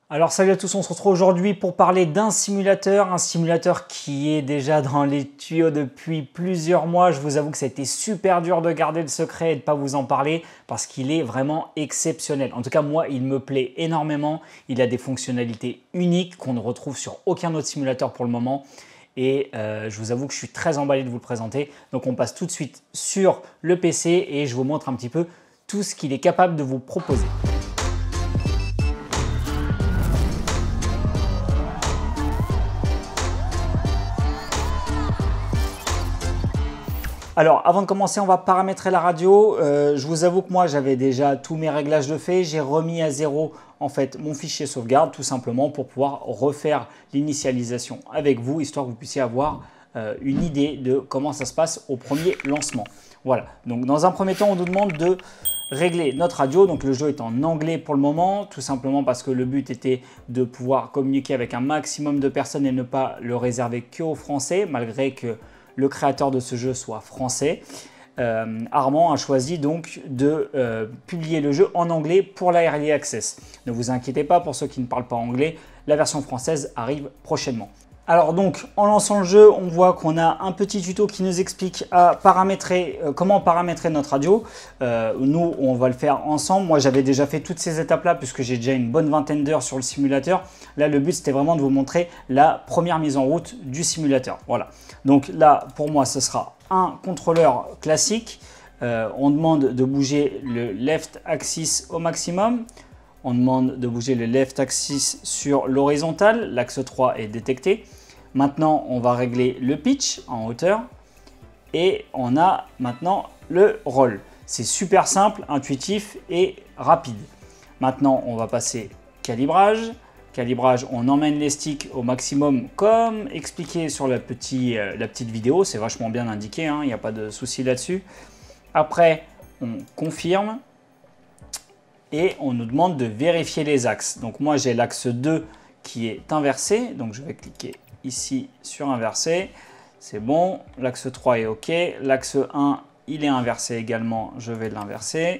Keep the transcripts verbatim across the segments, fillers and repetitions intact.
Alors salut à tous, on se retrouve aujourd'hui pour parler d'un simulateur, un simulateur qui est déjà dans les tuyaux depuis plusieurs mois. Je vous avoue que ça a été super dur de garder le secret et de ne pas vous en parler parce qu'il est vraiment exceptionnel. En tout cas, moi, il me plaît énormément. Il a des fonctionnalités uniques qu'on ne retrouve sur aucun autre simulateur pour le moment. Et euh, je vous avoue que je suis très emballé de vous le présenter. Donc on passe tout de suite sur le P C et je vous montre un petit peu tout ce qu'il est capable de vous proposer. Alors, avant de commencer, on va paramétrer la radio. Euh, je vous avoue que moi, j'avais déjà tous mes réglages de fait. J'ai remis à zéro en fait mon fichier sauvegarde, tout simplement pour pouvoir refaire l'initialisation avec vous, histoire que vous puissiez avoir euh, une idée de comment ça se passe au premier lancement. Voilà. Donc, dans un premier temps, on nous demande de régler notre radio. Donc, le jeu est en anglais pour le moment, tout simplement parce que le but était de pouvoir communiquer avec un maximum de personnes et ne pas le réserver qu'aux Français, malgré que le créateur de ce jeu soit français. Euh, Armand a choisi donc de euh, publier le jeu en anglais pour la Early Access. Ne vous inquiétez pas, pour ceux qui ne parlent pas anglais, la version française arrive prochainement. Alors donc, en lançant le jeu, on voit qu'on a un petit tuto qui nous explique à paramétrer, euh, comment paramétrer notre radio. Euh, nous, on va le faire ensemble. Moi, j'avais déjà fait toutes ces étapes-là puisque j'ai déjà une bonne vingtaine d'heures sur le simulateur. Là, le but, c'était vraiment de vous montrer la première mise en route du simulateur. Voilà. Donc là, pour moi, ce sera un contrôleur classique. Euh, on demande de bouger le left axis au maximum. On demande de bouger le left axis sur l'horizontale. L'axe trois est détecté. Maintenant, on va régler le pitch en hauteur. Et on a maintenant le roll. C'est super simple, intuitif et rapide. Maintenant, on va passer calibrage. Calibrage, on emmène les sticks au maximum comme expliqué sur la, petit, euh, la petite vidéo. C'est vachement bien indiqué, hein, il n'y a pas de souci là-dessus. Après, on confirme et on nous demande de vérifier les axes. Donc moi, j'ai l'axe deux qui est inversé. Donc je vais cliquer ici sur inversé. C'est bon. L'axe trois est OK. L'axe un, il est inversé également. Je vais l'inverser.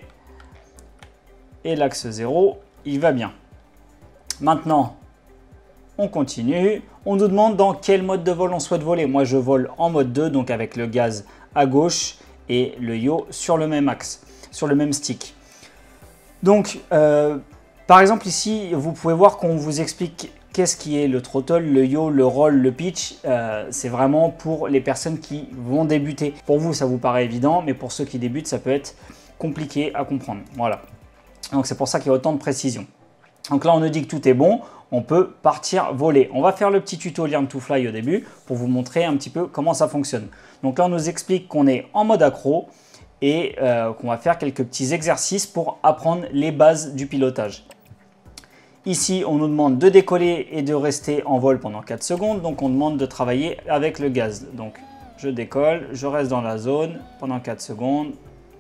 Et l'axe zéro, il va bien. Maintenant, on continue. On nous demande dans quel mode de vol on souhaite voler. Moi, je vole en mode deux, donc avec le gaz à gauche et le yaw sur le même axe, sur le même stick. Donc, euh, par exemple, ici, vous pouvez voir qu'on vous explique qu'est-ce qui est le throttle, le yaw, le roll, le pitch. Euh, c'est vraiment pour les personnes qui vont débuter. Pour vous, ça vous paraît évident, mais pour ceux qui débutent, ça peut être compliqué à comprendre. Voilà. Donc, c'est pour ça qu'il y a autant de précision. Donc là, on nous dit que tout est bon, on peut partir voler. On va faire le petit tuto Learn to Fly au début pour vous montrer un petit peu comment ça fonctionne. Donc là, on nous explique qu'on est en mode accro et euh, qu'on va faire quelques petits exercices pour apprendre les bases du pilotage. Ici, on nous demande de décoller et de rester en vol pendant quatre secondes. Donc, on demande de travailler avec le gaz. Donc, je décolle, je reste dans la zone pendant quatre secondes.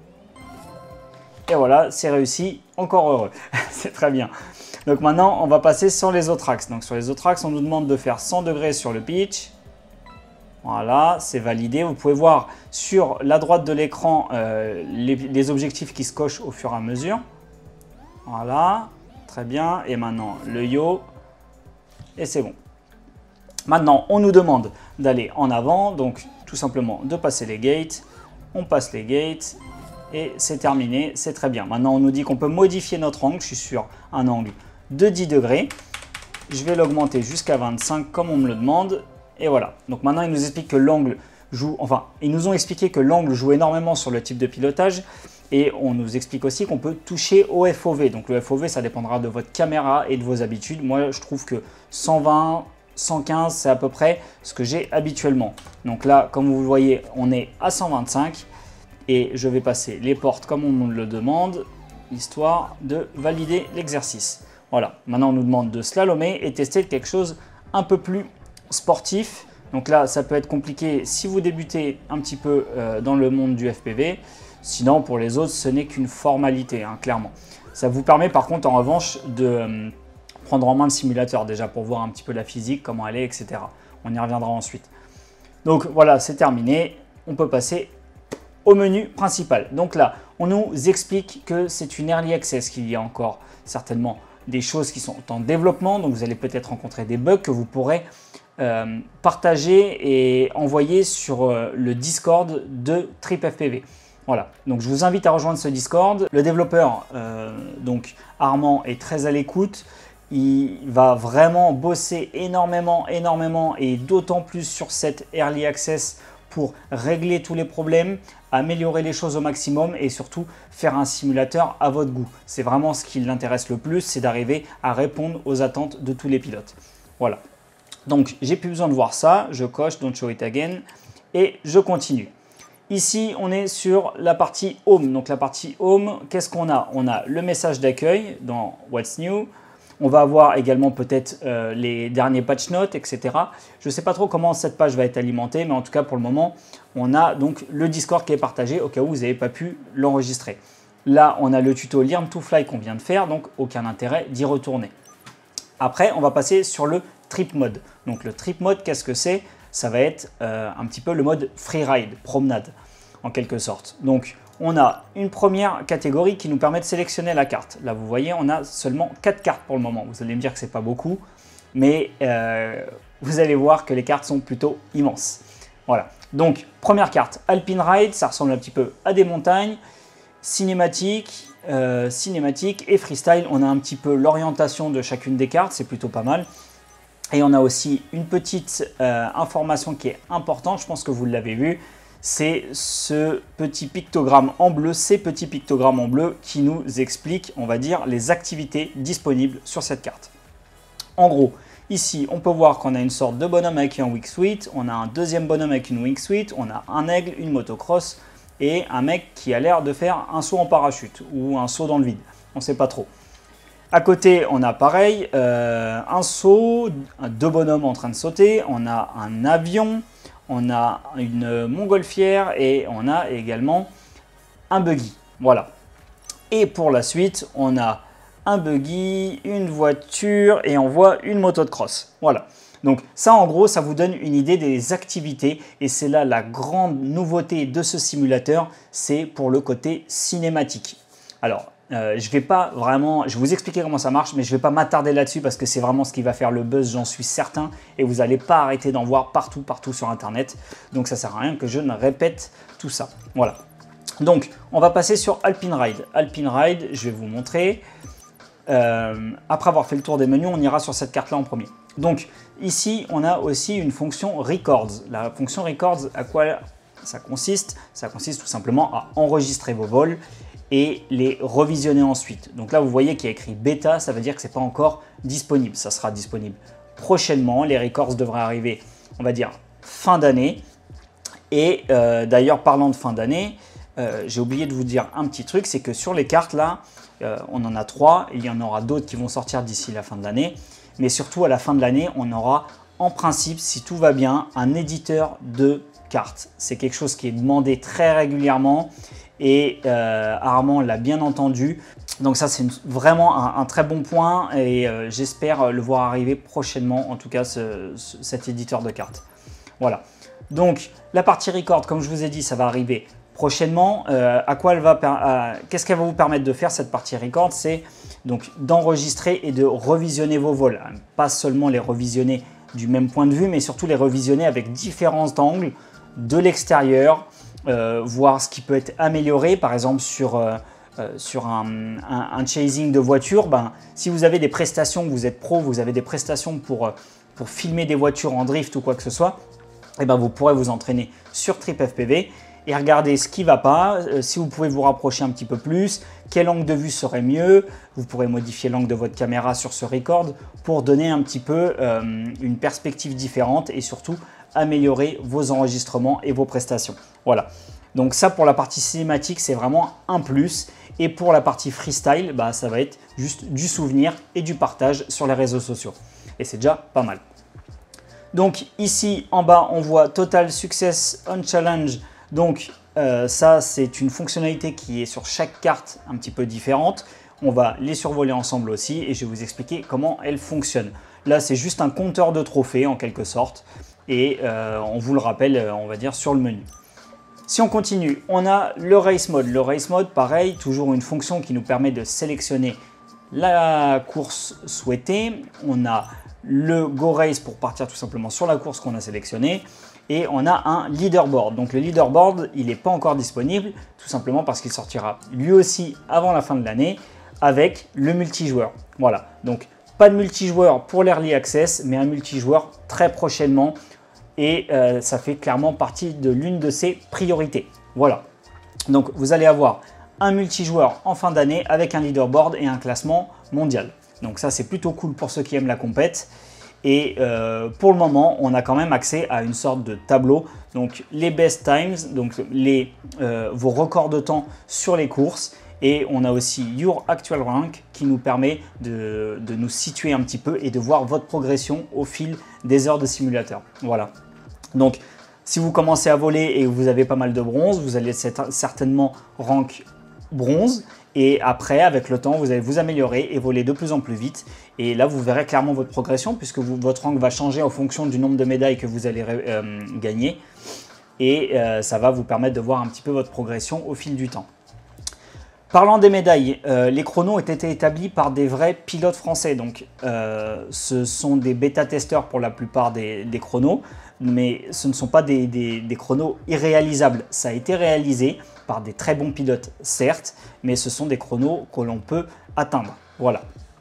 Et voilà, c'est réussi. Encore heureux. C'est très bien. Donc maintenant, on va passer sur les autres axes. Donc sur les autres axes, on nous demande de faire cent degrés sur le pitch. Voilà, c'est validé. Vous pouvez voir sur la droite de l'écran euh, les, les objectifs qui se cochent au fur et à mesure. Voilà, très bien. Et maintenant, le yaw. Et c'est bon. Maintenant, on nous demande d'aller en avant. Donc tout simplement de passer les gates. On passe les gates. Et c'est terminé, c'est très bien. Maintenant, on nous dit qu'on peut modifier notre angle. Je suis sur un angle de dix degrés. Je vais l'augmenter jusqu'à vingt-cinq comme on me le demande. Et voilà. Donc maintenant, ils nous expliquent que l'angle joue... Enfin, ils nous ont expliqué que l'angle joue énormément sur le type de pilotage. Et on nous explique aussi qu'on peut toucher au F O V. Donc le F O V, ça dépendra de votre caméra et de vos habitudes. Moi, je trouve que cent vingt, cent quinze, c'est à peu près ce que j'ai habituellement. Donc là, comme vous le voyez, on est à cent vingt-cinq. Et je vais passer les portes comme on me le demande, histoire de valider l'exercice. Voilà, maintenant on nous demande de slalomer et tester quelque chose un peu plus sportif. Donc là, ça peut être compliqué si vous débutez un petit peu euh, dans le monde du F P V. Sinon, pour les autres, ce n'est qu'une formalité, hein, clairement. Ça vous permet par contre, en revanche, de euh, prendre en main le simulateur, déjà pour voir un petit peu la physique, comment elle est, et cetera. On y reviendra ensuite. Donc voilà, c'est terminé. On peut passer au menu principal. Donc là, on nous explique que c'est une Early Access, qu'il y a encore certainement des choses qui sont en développement, donc vous allez peut-être rencontrer des bugs que vous pourrez euh, partager et envoyer sur euh, le Discord de TripFPV. Voilà, donc je vous invite à rejoindre ce Discord. Le développeur, euh, donc Armand, est très à l'écoute. Il va vraiment bosser énormément, énormément et d'autant plus sur cette Early Access pour régler tous les problèmes, améliorer les choses au maximum et surtout faire un simulateur à votre goût. C'est vraiment ce qui l'intéresse le plus, c'est d'arriver à répondre aux attentes de tous les pilotes. Voilà, donc j'ai plus besoin de voir ça, je coche Don't Show It Again et je continue. Ici, on est sur la partie Home. Donc la partie Home, qu'est-ce qu'on a? On a le message d'accueil dans What's New. On va avoir également peut-être euh, les derniers patch notes, et cetera. Je ne sais pas trop comment cette page va être alimentée, mais en tout cas pour le moment, on a donc le Discord qui est partagé au cas où vous n'avez pas pu l'enregistrer. Là, on a le tuto Learn to Fly qu'on vient de faire, donc aucun intérêt d'y retourner. Après, on va passer sur le Trip Mode. Donc le Trip Mode, qu'est-ce que c'est? Ça va être euh, un petit peu le mode freeride, promenade, en quelque sorte. Donc, on a une première catégorie qui nous permet de sélectionner la carte. Là, vous voyez, on a seulement quatre cartes pour le moment. Vous allez me dire que ce n'est pas beaucoup, mais euh, vous allez voir que les cartes sont plutôt immenses. Voilà. Donc, première carte, Alpine Ride, ça ressemble un petit peu à des montagnes. Cinématique, euh, cinématique et freestyle, on a un petit peu l'orientation de chacune des cartes, c'est plutôt pas mal. Et on a aussi une petite euh, information qui est importante, je pense que vous l'avez vu, c'est ce petit pictogramme en bleu, ces petits pictogrammes en bleu qui nous expliquent, on va dire, les activités disponibles sur cette carte. En gros, ici, on peut voir qu'on a une sorte de bonhomme avec un wingsuit, on a un deuxième bonhomme avec une wingsuit, on a un aigle, une motocross et un mec qui a l'air de faire un saut en parachute ou un saut dans le vide, on ne sait pas trop. À côté, on a pareil, euh, un saut, deux bonhommes en train de sauter, on a un avion, on a une montgolfière et on a également un buggy. Voilà. Et pour la suite, on a un buggy, une voiture et on voit une moto de cross. Voilà. Donc ça, en gros, ça vous donne une idée des activités et c'est là la grande nouveauté de ce simulateur, c'est pour le côté cinématique. Alors, Euh, je vais pas vraiment, je vais vous expliquer comment ça marche, mais je ne vais pas m'attarder là-dessus parce que c'est vraiment ce qui va faire le buzz, j'en suis certain, et vous n'allez pas arrêter d'en voir partout, partout sur Internet. Donc ça ne sert à rien que je ne répète tout ça. Voilà. Donc on va passer sur Alpine Ride. Alpine Ride, je vais vous montrer. Euh, après avoir fait le tour des menus, on ira sur cette carte-là en premier. Donc ici, on a aussi une fonction Records. La fonction Records, à quoi ça consiste? Ça consiste tout simplement à enregistrer vos vols et les revisionner ensuite. Donc là, vous voyez qu'il y a écrit bêta, ça veut dire que ce n'est pas encore disponible. Ça sera disponible prochainement. Les records devraient arriver, on va dire, fin d'année. Et euh, d'ailleurs, parlant de fin d'année, euh, j'ai oublié de vous dire un petit truc, c'est que sur les cartes là, euh, on en a trois. Il y en aura d'autres qui vont sortir d'ici la fin de l'année. Mais surtout, à la fin de l'année, on aura en principe, si tout va bien, un éditeur de cartes. C'est quelque chose qui est demandé très régulièrement. Et euh, Armand l'a bien entendu. Donc ça, c'est vraiment un, un très bon point et euh, j'espère le voir arriver prochainement, en tout cas ce, ce, cet éditeur de cartes. Voilà. Donc la partie record, comme je vous ai dit, ça va arriver prochainement. Euh, à quoi elle va, euh, qu'est-ce qu'elle va vous permettre de faire cette partie record? C'est donc d'enregistrer et de revisionner vos vols. Pas seulement les revisionner du même point de vue, mais surtout les revisionner avec différents angles de l'extérieur. Euh, voir ce qui peut être amélioré, par exemple sur, euh, euh, sur un, un, un chasing de voiture. Ben, si vous avez des prestations, vous êtes pro, vous avez des prestations pour, pour filmer des voitures en drift ou quoi que ce soit, et ben vous pourrez vous entraîner sur TripFPV et regarder ce qui ne va pas, euh, si vous pouvez vous rapprocher un petit peu plus, quel angle de vue serait mieux, vous pourrez modifier l'angle de votre caméra sur ce record pour donner un petit peu euh, une perspective différente et surtout améliorer vos enregistrements et vos prestations. Voilà, donc ça pour la partie cinématique, c'est vraiment un plus. Et pour la partie freestyle, bah, ça va être juste du souvenir et du partage sur les réseaux sociaux. Et c'est déjà pas mal. Donc ici en bas, on voit Total Success on Challenge. Donc euh, ça, c'est une fonctionnalité qui est sur chaque carte un petit peu différente. On va les survoler ensemble aussi et je vais vous expliquer comment elles fonctionnent. Là, c'est juste un compteur de trophées en quelque sorte. Et euh, on vous le rappelle, on va dire, sur le menu. Si on continue, on a le Race Mode. Le Race Mode, pareil, toujours une fonction qui nous permet de sélectionner la course souhaitée, on a le Go Race pour partir tout simplement sur la course qu'on a sélectionnée et on a un leaderboard. Donc le leaderboard, il n'est pas encore disponible tout simplement parce qu'il sortira lui aussi avant la fin de l'année avec le multijoueur. Voilà, donc pas de multijoueur pour l'Early Access, mais un multijoueur très prochainement et euh, ça fait clairement partie de l'une de ses priorités. Voilà, donc vous allez avoir un multijoueur en fin d'année avec un leaderboard et un classement mondial. Donc ça, c'est plutôt cool pour ceux qui aiment la compète. Et euh, pour le moment, on a quand même accès à une sorte de tableau. Donc les best times, donc les, euh, vos records de temps sur les courses. Et on a aussi Your Actual Rank qui nous permet de, de nous situer un petit peu et de voir votre progression au fil des heures de simulateur. Voilà. Donc si vous commencez à voler et vous avez pas mal de bronze, vous allez certainement rank bronze. Et après, avec le temps, vous allez vous améliorer et voler de plus en plus vite. Et là, vous verrez clairement votre progression puisque vous, votre rank va changer en fonction du nombre de médailles que vous allez euh, gagner. Et euh, ça va vous permettre de voir un petit peu votre progression au fil du temps. Parlant des médailles, euh, les chronos ont été établis par des vrais pilotes français. Donc, euh, ce sont des bêta-testeurs pour la plupart des, des chronos. Mais ce ne sont pas des, des, des chronos irréalisables. Ça a été réalisé par des très bons pilotes, certes, mais ce sont des chronos que l'on peut atteindre. Voilà.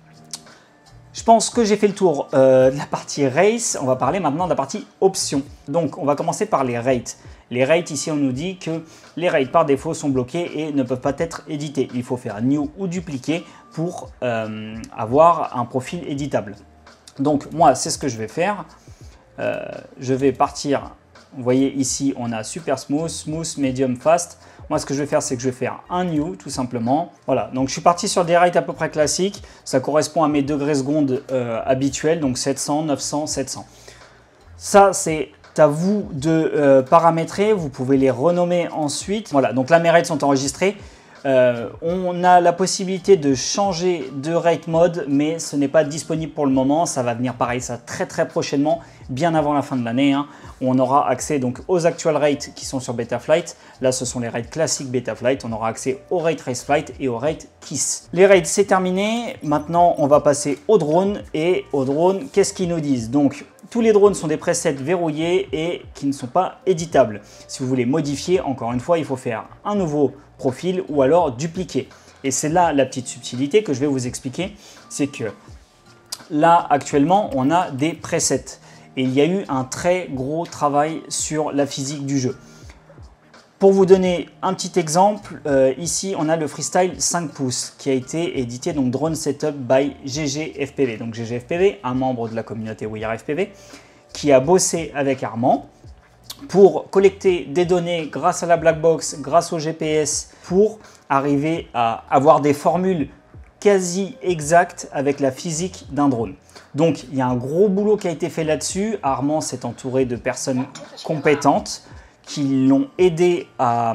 Je pense que j'ai fait le tour euh, de la partie race. On va parler maintenant de la partie options. Donc, on va commencer par les rates. Les rates, ici, on nous dit que les rates par défaut sont bloqués et ne peuvent pas être édités. Il faut faire new ou dupliquer pour euh, avoir un profil éditable. Donc, moi, c'est ce que je vais faire. Euh, je vais partir, vous voyez ici on a super smooth, smooth, medium, fast. Moi ce que je vais faire c'est que je vais faire un new tout simplement. Voilà, donc je suis parti sur des rates à peu près classiques, ça correspond à mes degrés secondes euh, habituels, donc sept cents, neuf cents, sept cents. Ça c'est à vous de euh, paramétrer, vous pouvez les renommer ensuite. Voilà, donc là mes rates sont enregistrés. Euh, on a la possibilité de changer de rate mode, mais ce n'est pas disponible pour le moment. Ça va venir pareil, ça très très prochainement, bien avant la fin de l'année. Hein. On aura accès donc aux actual rates qui sont sur Betaflight. Là, ce sont les rates classiques Betaflight. On aura accès au rate Raceflight et au rate Kiss. Les rates, c'est terminé. Maintenant, on va passer au drone. Et au drone, qu'est-ce qu'ils nous disent? Donc, tous les drones sont des presets verrouillés et qui ne sont pas éditables. Si vous voulez modifier, encore une fois, il faut faire un nouveau profil ou alors dupliquer. Et c'est là la petite subtilité que je vais vous expliquer. C'est que là, actuellement, on a des presets. Et il y a eu un très gros travail sur la physique du jeu. Pour vous donner un petit exemple, euh, ici on a le Freestyle cinq pouces qui a été édité donc Drone Setup by G G F P V. Donc G G F P V, un membre de la communauté We Are F P V, qui a bossé avec Armand pour collecter des données grâce à la black box, grâce au G P S, pour arriver à avoir des formules quasi exactes avec la physique d'un drone. Donc il y a un gros boulot qui a été fait là-dessus. Armand s'est entouré de personnes compétentes qui l'ont aidé à,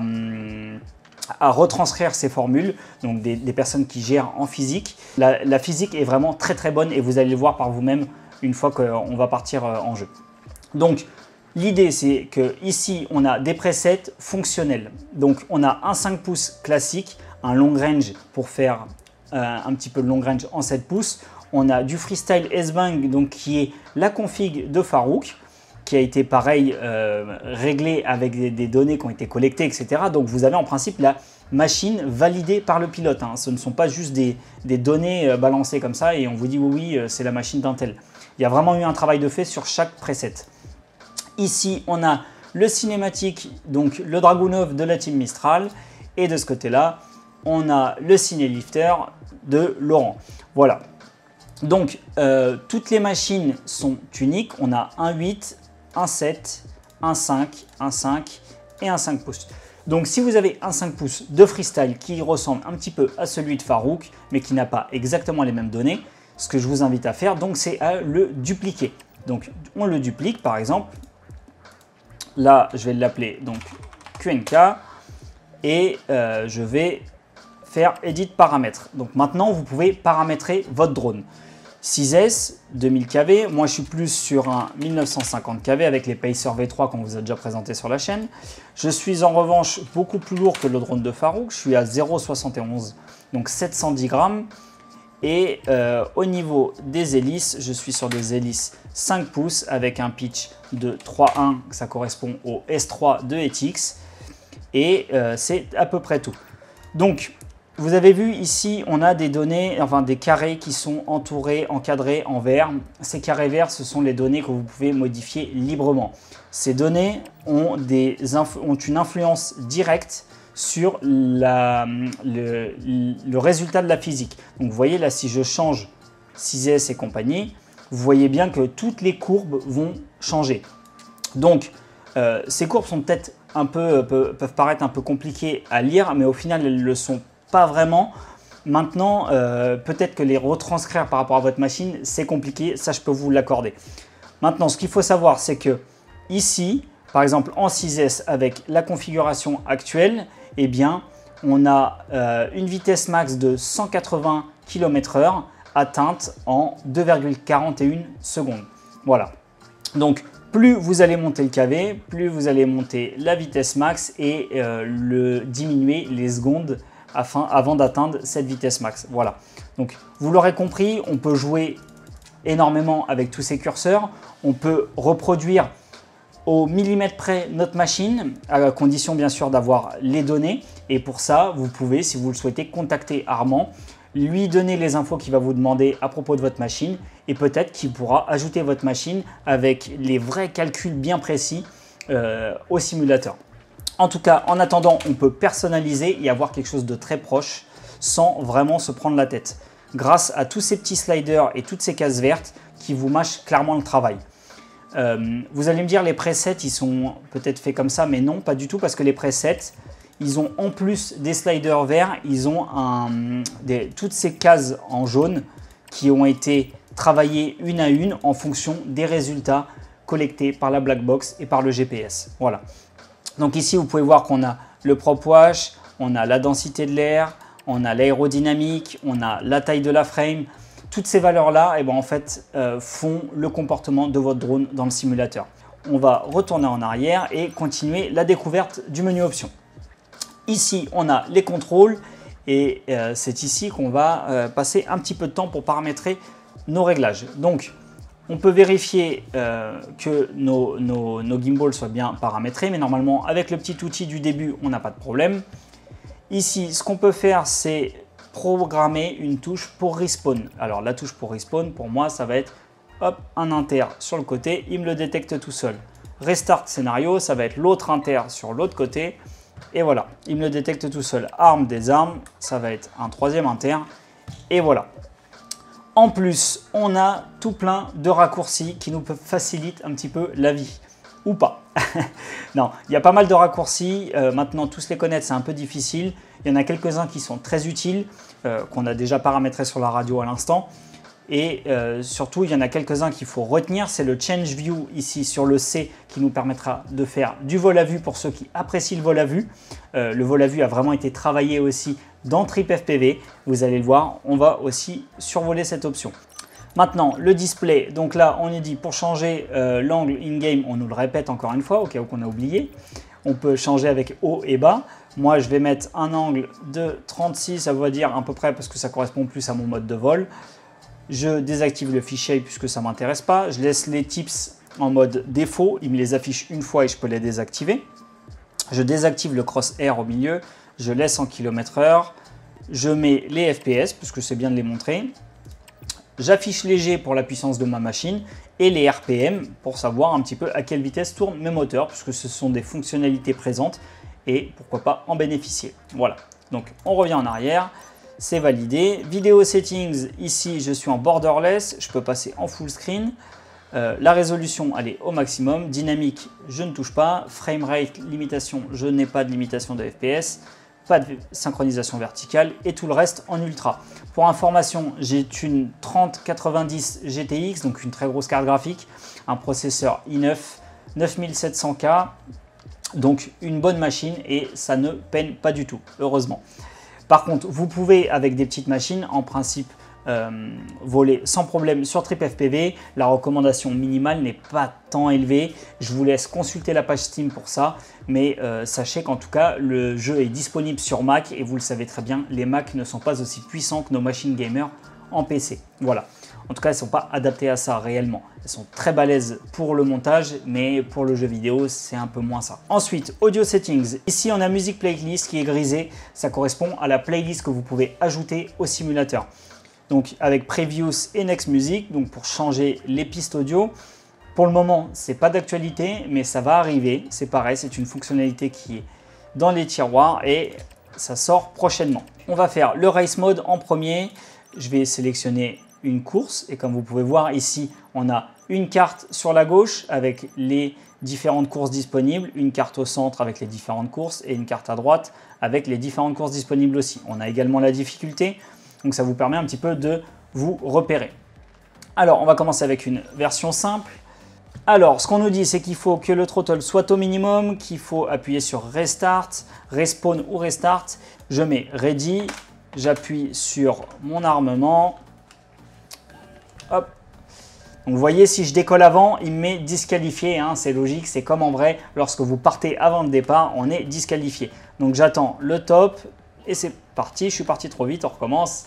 à retranscrire ces formules, donc des, des personnes qui gèrent en physique. La, la physique est vraiment très très bonne et vous allez le voir par vous-même une fois qu'on va partir en jeu. Donc l'idée c'est que ici on a des presets fonctionnels. Donc on a un cinq pouces classique, un long range pour faire euh, un petit peu de long range en sept pouces. On a du Freestyle S-Bang donc qui est la config de Farouk, qui a été pareil euh, réglé avec des, des données qui ont été collectées, et cetera. Donc vous avez en principe la machine validée par le pilote. Hein. Ce ne sont pas juste des, des données euh, balancées comme ça et on vous dit oui, oui, euh, c'est la machine d'un tel. Il y a vraiment eu un travail de fait sur chaque preset. Ici, on a le cinématique, donc le Dragunov de la team Mistral. Et de ce côté-là, on a le Cinélifter de Laurent. Voilà. Donc, euh, toutes les machines sont uniques. On a un huit, un sept, un cinq, un cinq et un cinq pouces. Donc, si vous avez un cinq pouces de freestyle qui ressemble un petit peu à celui de Farouk, mais qui n'a pas exactement les mêmes données, ce que je vous invite à faire, donc, c'est à le dupliquer. Donc, on le duplique, par exemple. Là, je vais l'appeler donc Q N K et euh, je vais faire Edit paramètres. Donc, maintenant, vous pouvez paramétrer votre drone. six S, deux mille K V, moi je suis plus sur un mille neuf cent cinquante K V avec les Pacer V trois qu'on vous a déjà présenté sur la chaîne. Je suis en revanche beaucoup plus lourd que le drone de Farouk, je suis à zéro virgule soixante et onze, donc sept cent dix grammes. Et euh, au niveau des hélices, je suis sur des hélices cinq pouces avec un pitch de trois virgule un, ça correspond au S trois de E T X. Et euh, c'est à peu près tout. Donc, vous avez vu ici, on a des données, enfin des carrés qui sont entourés, encadrés en vert. Ces carrés verts, ce sont les données que vous pouvez modifier librement. Ces données ont, des ont une influence directe sur la, le, le résultat de la physique. Donc vous voyez là, si je change six S et compagnie, vous voyez bien que toutes les courbes vont changer. Donc euh, ces courbes sont peut-être un peu, peuvent, peuvent paraître un peu compliquées à lire, mais au final elles ne le sont pas vraiment. Maintenant, euh, peut-être que les retranscrire par rapport à votre machine, c'est compliqué, ça je peux vous l'accorder. Maintenant, ce qu'il faut savoir, c'est que ici, par exemple en six S avec la configuration actuelle, eh bien, on a euh, une vitesse max de cent quatre-vingts kilomètres heure atteinte en deux virgule quarante et une secondes. Voilà. Donc, plus vous allez monter le K V, plus vous allez monter la vitesse max et euh, le diminuer les secondes afin, avant d'atteindre cette vitesse max. Voilà. Donc, vous l'aurez compris, on peut jouer énormément avec tous ces curseurs. On peut reproduire au millimètre près notre machine, à condition bien sûr d'avoir les données. Et pour ça, vous pouvez, si vous le souhaitez, contacter Armand, lui donner les infos qu'il va vous demander à propos de votre machine et peut-être qu'il pourra ajouter votre machine avec les vrais calculs bien précis euh, au simulateur. En tout cas, en attendant, on peut personnaliser et avoir quelque chose de très proche sans vraiment se prendre la tête, grâce à tous ces petits sliders et toutes ces cases vertes qui vous mâchent clairement le travail. Euh, vous allez me dire, les presets, ils sont peut-être faits comme ça, mais non, pas du tout, parce que les presets, ils ont en plus des sliders verts, ils ont un, des, toutes ces cases en jaune qui ont été travaillées une à une en fonction des résultats collectés par la black box et par le G P S. Voilà. Donc ici, vous pouvez voir qu'on a le prop wash, on a la densité de l'air, on a l'aérodynamique, on a la taille de la frame. Toutes ces valeurs-là, eh ben, en fait, euh, font le comportement de votre drone dans le simulateur. On va retourner en arrière et continuer la découverte du menu options. Ici, on a les contrôles et euh, c'est ici qu'on va euh, passer un petit peu de temps pour paramétrer nos réglages. Donc, on peut vérifier euh, que nos, nos, nos gimbals soient bien paramétrés, mais normalement, avec le petit outil du début, on n'a pas de problème. Ici, ce qu'on peut faire, c'est programmer une touche pour respawn. Alors, la touche pour respawn, pour moi, ça va être hop, un inter sur le côté, il me le détecte tout seul. Restart scénario, ça va être l'autre inter sur l'autre côté. Et voilà, il me le détecte tout seul. Arme, désarme, ça va être un troisième inter. Et voilà. En plus, on a tout plein de raccourcis qui nous facilitent un petit peu la vie. Ou pas. Non, il y a pas mal de raccourcis. Euh, maintenant, tous les connaître, c'est un peu difficile. Il y en a quelques-uns qui sont très utiles, euh, qu'on a déjà paramétrés sur la radio à l'instant. Et euh, surtout, il y en a quelques-uns qu'il faut retenir. C'est le Change View ici sur le C qui nous permettra de faire du vol à vue pour ceux qui apprécient le vol à vue. Euh, le vol à vue a vraiment été travaillé aussi dans TripFPV. Vous allez le voir, on va aussi survoler cette option. Maintenant, le display. Donc là, on est dit pour changer euh, l'angle in-game, on nous le répète encore une fois, au cas où qu'on a oublié. On peut changer avec haut et bas. Moi, je vais mettre un angle de trente-six, ça veut dire à peu près parce que ça correspond plus à mon mode de vol. Je désactive le fichier puisque ça ne m'intéresse pas. Je laisse les tips en mode défaut. Il me les affiche une fois et je peux les désactiver. Je désactive le crosshair au milieu. Je laisse en kilomètres heure. Je mets les F P S puisque c'est bien de les montrer. J'affiche léger pour la puissance de ma machine et les R P M pour savoir un petit peu à quelle vitesse tournent mes moteurs puisque ce sont des fonctionnalités présentes et pourquoi pas en bénéficier. Voilà, donc on revient en arrière, c'est validé. Vidéo settings, ici je suis en borderless, je peux passer en full screen. Euh, la résolution elle est au maximum, dynamique je ne touche pas, framerate limitation, je n'ai pas de limitation de F P S. Pas de synchronisation verticale et tout le reste en ultra. Pour information, j'ai une trente quatre-vingt-dix G T X, donc une très grosse carte graphique, un processeur i neuf neuf mille sept cents K, donc une bonne machine et ça ne peine pas du tout, heureusement. Par contre, vous pouvez avec des petites machines, en principe, Euh, voler sans problème sur TripFPV. La recommandation minimale n'est pas tant élevée. Je vous laisse consulter la page Steam pour ça, mais euh, sachez qu'en tout cas le jeu est disponible sur Mac et vous le savez très bien, les Mac ne sont pas aussi puissants que nos machines gamers en P C. Voilà. En tout cas, elles ne sont pas adaptées à ça réellement. Elles sont très balèzes pour le montage, mais pour le jeu vidéo, c'est un peu moins ça. Ensuite, Audio Settings. Ici, on a Music Playlist qui est grisée. Ça correspond à la playlist que vous pouvez ajouter au simulateur. Donc, avec Previous et Next Music, donc pour changer les pistes audio. Pour le moment, ce n'est pas d'actualité, mais ça va arriver. C'est pareil, c'est une fonctionnalité qui est dans les tiroirs et ça sort prochainement. On va faire le Race Mode en premier. Je vais sélectionner une course et comme vous pouvez voir ici, on a une carte sur la gauche avec les différentes courses disponibles, une carte au centre avec les différentes courses et une carte à droite avec les différentes courses disponibles aussi. On a également la difficulté, donc ça vous permet un petit peu de vous repérer. Alors, on va commencer avec une version simple. Alors, ce qu'on nous dit, c'est qu'il faut que le throttle soit au minimum, qu'il faut appuyer sur Restart, Respawn ou Restart. Je mets Ready, j'appuie sur mon armement. Hop. Donc, vous voyez, si je décolle avant, il me met disqualifié. Hein, c'est logique, c'est comme en vrai. Lorsque vous partez avant le départ, on est disqualifié. Donc, j'attends le top et c'est parti. Je suis parti trop vite, on recommence.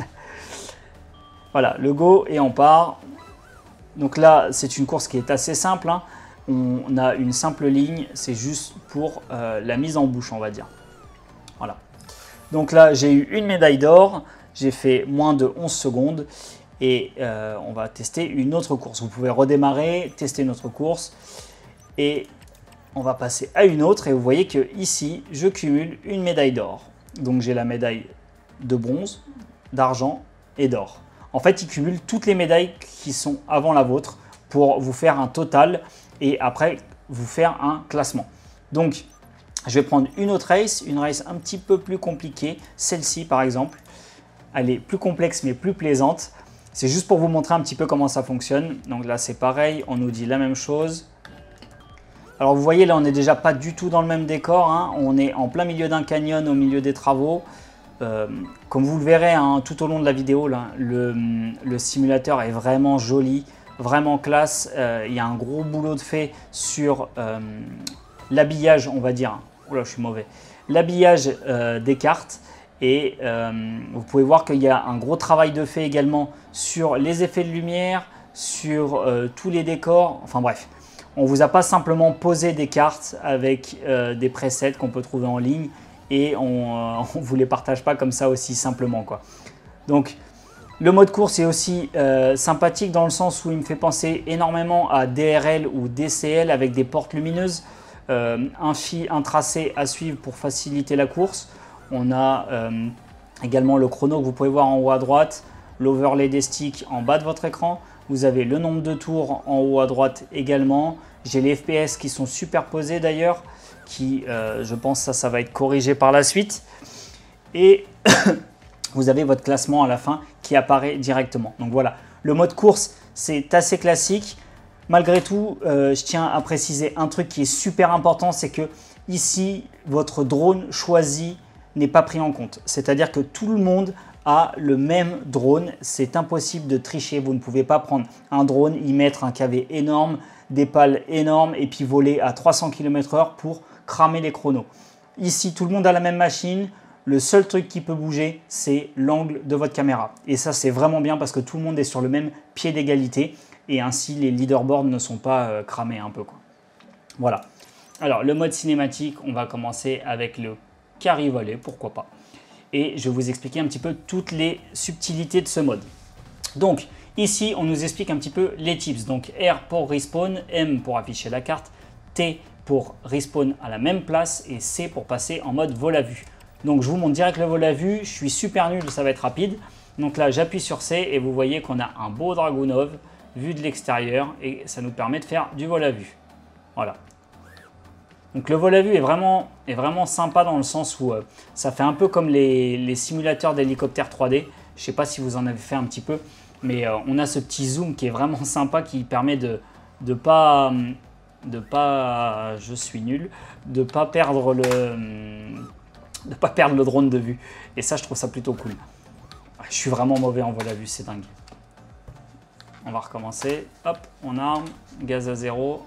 Voilà, le go et on part. Donc là, c'est une course qui est assez simple. Hein. On a une simple ligne, c'est juste pour euh, la mise en bouche, on va dire. Voilà. Donc là, j'ai eu une médaille d'or. J'ai fait moins de onze secondes. Et euh, on va tester une autre course. Vous pouvez redémarrer, tester une autre course. Et on va passer à une autre. Et vous voyez que ici, je cumule une médaille d'or. Donc j'ai la médaille de bronze, d'argent et d'or. En fait, il cumule toutes les médailles qui sont avant la vôtre pour vous faire un total et après vous faire un classement. Donc, je vais prendre une autre race, une race un petit peu plus compliquée. Celle-ci, par exemple, elle est plus complexe mais plus plaisante. C'est juste pour vous montrer un petit peu comment ça fonctionne. Donc là, c'est pareil, on nous dit la même chose. Alors, vous voyez, là, on n'est déjà pas du tout dans le même décor. Hein. On est en plein milieu d'un canyon, au milieu des travaux. Euh, comme vous le verrez hein, tout au long de la vidéo, là, le, le simulateur est vraiment joli, vraiment classe. Euh, il y a un gros boulot de fait sur euh, l'habillage, on va dire. Oula, je suis mauvais. L'habillage euh, des cartes. Et euh, vous pouvez voir qu'il y a un gros travail de fait également sur les effets de lumière, sur euh, tous les décors. Enfin bref, on ne vous a pas simplement posé des cartes avec euh, des presets qu'on peut trouver en ligne. Et on ne vous les partage pas comme ça aussi simplement, quoi. Donc, le mode course est aussi euh, sympathique dans le sens où il me fait penser énormément à D R L ou D C L avec des portes lumineuses, euh, un, fil, un tracé à suivre pour faciliter la course. On a euh, également le chrono que vous pouvez voir en haut à droite, l'overlay des sticks en bas de votre écran. Vous avez le nombre de tours en haut à droite également. J'ai les F P S qui sont superposés d'ailleurs. Qui, euh, je pense, ça, ça va être corrigé par la suite. Et vous avez votre classement à la fin qui apparaît directement. Donc voilà, le mode course, c'est assez classique. Malgré tout, euh, je tiens à préciser un truc qui est super important, c'est que ici, votre drone choisi n'est pas pris en compte. C'est-à-dire que tout le monde a le même drone. C'est impossible de tricher. Vous ne pouvez pas prendre un drone, y mettre un K V énorme, des pales énormes et puis voler à trois cents kilomètres heure pour cramer les chronos. Ici, tout le monde a la même machine. Le seul truc qui peut bouger, c'est l'angle de votre caméra. Et ça, c'est vraiment bien parce que tout le monde est sur le même pied d'égalité. Et ainsi, les leaderboards ne sont pas euh, cramés un peu, quoi. Voilà. Alors, le mode cinématique, on va commencer avec le carry volley, pourquoi pas. Et je vais vous expliquer un petit peu toutes les subtilités de ce mode. Donc, ici, on nous explique un petit peu les tips. Donc, R pour respawn, M pour afficher la carte, T pour respawn à la même place et C pour passer en mode vol à vue. Donc je vous montre direct le vol à vue, je suis super nul, ça va être rapide. Donc là j'appuie sur C et vous voyez qu'on a un beau Dragunov vu de l'extérieur et ça nous permet de faire du vol à vue. Voilà. Donc le vol à vue est vraiment, est vraiment sympa dans le sens où euh, ça fait un peu comme les, les simulateurs d'hélicoptères trois D. Je ne sais pas si vous en avez fait un petit peu, mais euh, on a ce petit zoom qui est vraiment sympa qui permet de ne pas... de pas, je suis nul, de pas perdre le, de pas perdre le drone de vue. Et ça, je trouve ça plutôt cool. Je suis vraiment mauvais en vol à vue, c'est dingue. On va recommencer. Hop, on arme, gaz à zéro.